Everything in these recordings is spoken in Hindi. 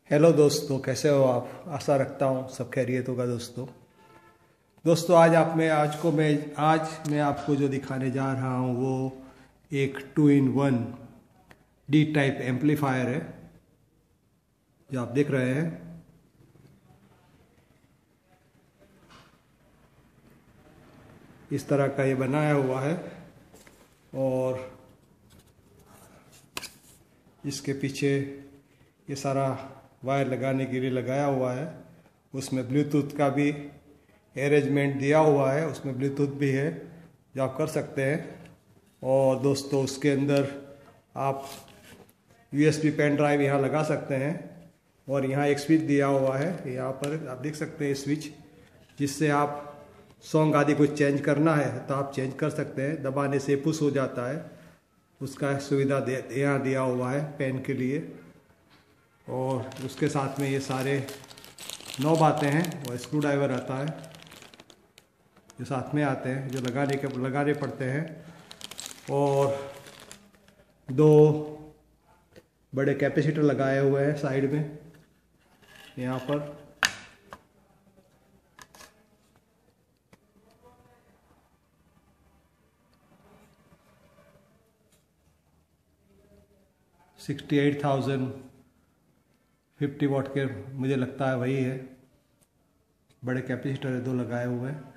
हेलो दोस्तों, कैसे हो आप। आशा रखता हूँ सब खैरियत होगा। दोस्तों आज मैं आपको जो दिखाने जा रहा हूँ वो एक 2-in-1 डी टाइप एम्पलीफायर है जो आप देख रहे हैं। इस तरह का ये बनाया हुआ है और इसके पीछे ये सारा वायर लगाने के लिए लगाया हुआ है। उसमें ब्लूटूथ का भी अरेंजमेंट दिया हुआ है, उसमें ब्लूटूथ भी है जो आप कर सकते हैं। और दोस्तों उसके अंदर आप USB पेन ड्राइव यहाँ लगा सकते हैं और यहाँ एक स्विच दिया हुआ है। यहाँ पर आप देख सकते हैं स्विच, जिससे आप सॉन्ग आदि कुछ चेंज करना है तो आप चेंज कर सकते हैं। दबाने से पुश हो जाता है, उसका सुविधा यहाँ दिया हुआ है पेन के लिए। और उसके साथ में ये सारे नॉब आते हैं और स्क्रू ड्राइवर आता है जो साथ में आते हैं, जो लगाने पड़ते हैं। और दो बड़े कैपेसिटर लगाए हुए हैं साइड में यहाँ पर। $68,050 वाट के मुझे लगता है वही है। बड़े कैपेसिटर है, दो लगाए हुए हैं।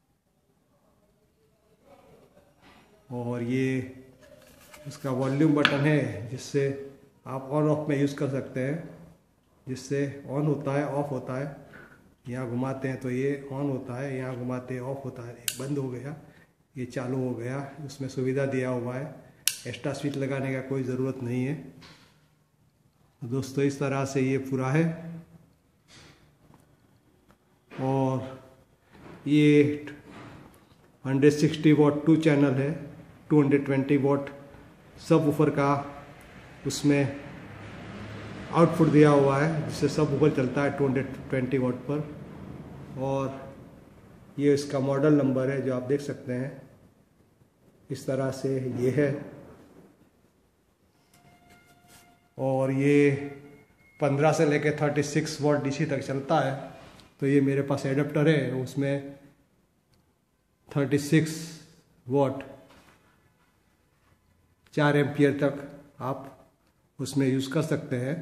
और ये उसका वॉल्यूम बटन है जिससे आप ऑन ऑफ में यूज़ कर सकते हैं, जिससे ऑन होता है ऑफ होता है। यहाँ घुमाते हैं तो ये ऑन होता है, यहाँ घुमाते हैं ऑफ होता है। बंद हो गया, ये चालू हो गया। उसमें सुविधा दिया हुआ है, एक्स्ट्रा स्विच लगाने का कोई ज़रूरत नहीं है। तो दोस्तों इस तरह से ये पूरा है। और ये 160 वाट 2 चैनल है, 220 वाट सब वूफर का उसमें आउटपुट दिया हुआ है, जिससे सब वूफर चलता है 220 वाट पर। और ये इसका मॉडल नंबर है जो आप देख सकते हैं। इस तरह से ये है। और ये 15 से लेकर 36 वाट DC तक चलता है। तो ये मेरे पास एडाप्टर है, उसमें 36 वाट 4 एम्पियर तक आप उसमें यूज़ कर सकते हैं।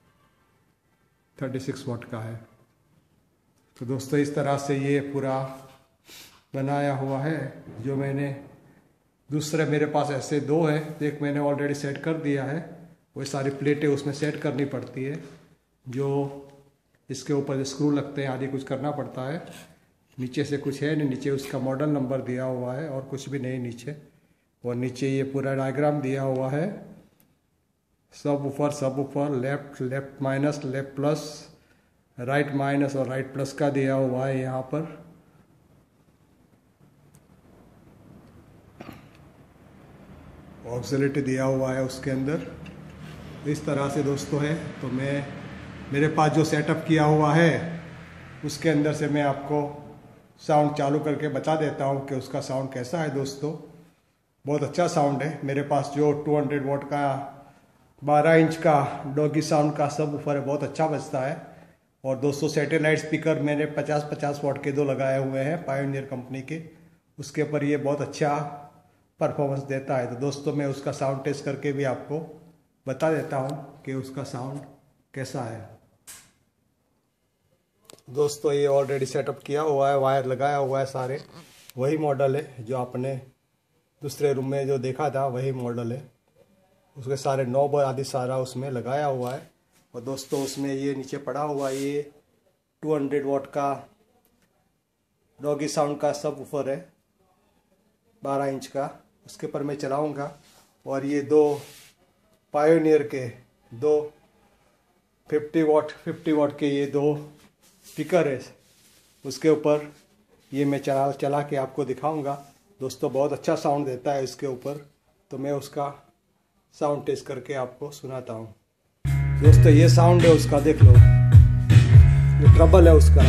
36 वाट का है। तो दोस्तों इस तरह से ये पूरा बनाया हुआ है। जो मैंने दूसरे मेरे पास ऐसे दो है, एक मैंने ऑलरेडी सेट कर दिया है। वो सारी प्लेटें उसमें सेट करनी पड़ती है, जो इसके ऊपर स्क्रू लगते हैं आदि कुछ करना पड़ता है। नीचे से कुछ है नहीं, नीचे उसका मॉडल नंबर दिया हुआ है और कुछ भी नहीं नीचे। और नीचे ये पूरा डायग्राम दिया हुआ है। सब ऊपर left minus, left plus, right minus और राइट प्लस का दिया हुआ है यहाँ पर। ऑक्सिलेटर दिया हुआ है उसके अंदर। इस तरह से दोस्तों है। तो मेरे पास जो सेटअप किया हुआ है उसके अंदर से मैं आपको साउंड चालू करके बता देता हूँ कि उसका साउंड कैसा है। दोस्तों बहुत अच्छा साउंड है। मेरे पास जो 200 वाट का 12 इंच का डॉगी साउंड का सब वूफर है, बहुत अच्छा बजता है। और दोस्तों सैटेलाइट स्पीकर मैंने 50-50 वाट के दो लगाए हुए हैं पायोनियर कंपनी के। उसके ऊपर ये बहुत अच्छा परफॉर्मेंस देता है। तो दोस्तों मैं उसका साउंड टेस्ट करके भी आपको बता देता हूँ कि उसका साउंड कैसा है। दोस्तों ये ऑलरेडी सेटअप किया हुआ है, वायर लगाया हुआ है सारे। वही मॉडल है जो आपने दूसरे रूम में जो देखा था, वही मॉडल है। उसके सारे नॉब आदि सारा उसमें लगाया हुआ है। और दोस्तों उसमें ये नीचे पड़ा हुआ ये 200 वाट का डॉगी साउंड का सब वूफर है, 12 इंच का। उसके ऊपर मैं चलाऊँगा। और ये दो पायोनियर के दो 50 वाट के ये दो स्पीकर है, उसके ऊपर ये मैं चला के आपको दिखाऊंगा। दोस्तों बहुत अच्छा साउंड देता है इसके ऊपर। तो मैं उसका साउंड टेस्ट करके आपको सुनाता हूँ। दोस्तों ये साउंड है उसका, देख लो, ये ट्रबल है उसका।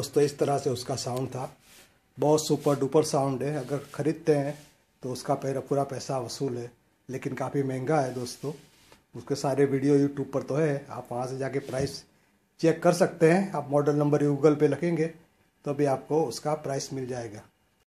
दोस्तों इस तरह से उसका साउंड था। बहुत सुपर डुपर साउंड है। अगर ख़रीदते हैं तो उसका पूरा पैसा वसूल है, लेकिन काफ़ी महंगा है दोस्तों। उसके सारे वीडियो यूट्यूब पर तो है, आप वहाँ से जाके प्राइस चेक कर सकते हैं। आप मॉडल नंबर गूगल पे लिखेंगे तो भी आपको उसका प्राइस मिल जाएगा।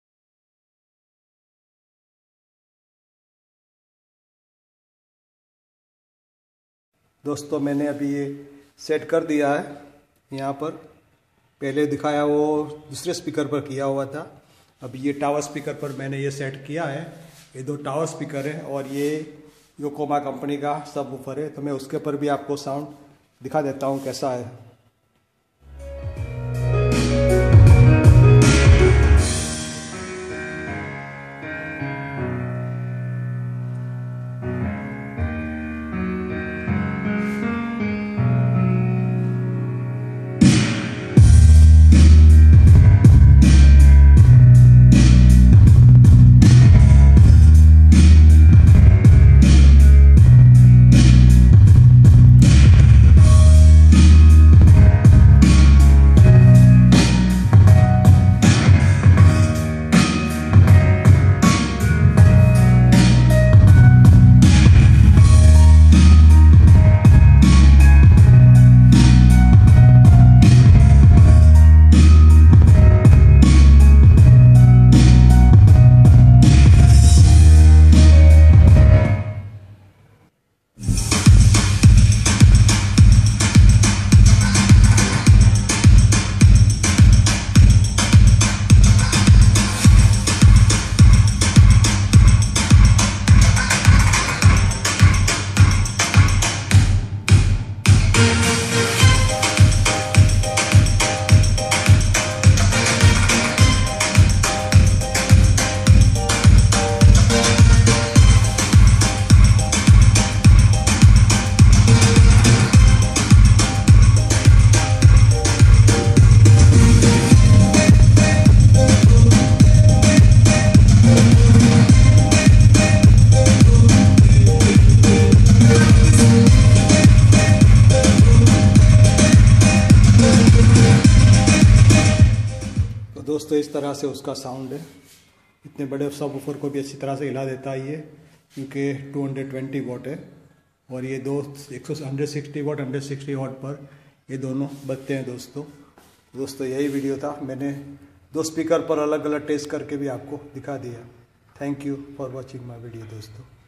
दोस्तों मैंने अभी ये सेट कर दिया है यहाँ पर। पहले दिखाया वो दूसरे स्पीकर पर किया हुआ था, अभी ये टावर स्पीकर पर मैंने ये सेट किया है। ये 2 टावर स्पीकर है और ये योकोमा कंपनी का सबवूफर है। तो मैं उसके पर भी आपको साउंड दिखा देता हूँ कैसा है। दोस्तों इस तरह से उसका साउंड है। इतने बड़े सबवूफर को भी अच्छी तरह से हिला देता है ये, क्योंकि 220 वाट है और ये 160 वाट 160 वाट पर ये दोनों बजते हैं दोस्तों यही वीडियो था। मैंने 2 स्पीकर पर अलग अलग टेस्ट करके भी आपको दिखा दिया। Thank you for watching my video दोस्तों।